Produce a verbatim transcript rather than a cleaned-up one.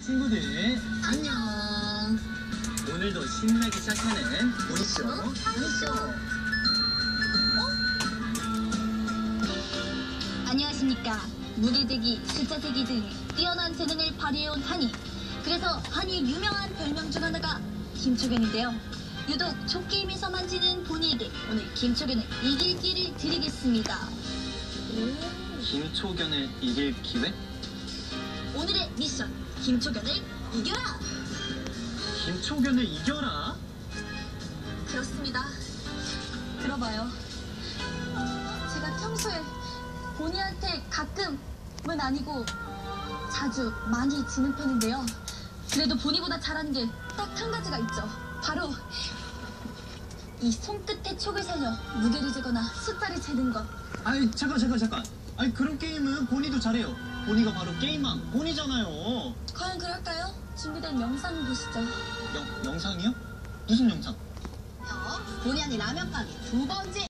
친구들 안녕. 오늘도 신나게 시작하는 보이쇼 어? 보이쇼. 어? 안녕하십니까. 무게대기, 숫자세기 등 뛰어난 재능을 발휘해온 한이. 그래서 한이 유명한 별명 중 하나가 김초견인데요. 유독 족게임에서만 지는 본이에게 오늘 김초견을 이길 기회를 드리겠습니다. 오. 김초견을 이길 기회? 오늘의 미션, 김초견을 이겨라! 김초견을 이겨라? 그렇습니다. 들어봐요. 제가 평소에 본이한테 가끔은 아니고 자주 많이 지는 편인데요. 그래도 본이보다 잘하는 게 딱 한 가지가 있죠. 바로 이 손끝에 촉을 살려 무게를 재거나 숫자를 재는 것. 아이 잠깐 잠깐 잠깐 아니 그런 게임은 본이도 잘해요. 본이가 바로 게임왕 본이잖아요. 과연 그럴까요? 준비된 영상 보시죠. 영, 영상이요? 무슨 영상? 본이 아니 라면 가게 두 번째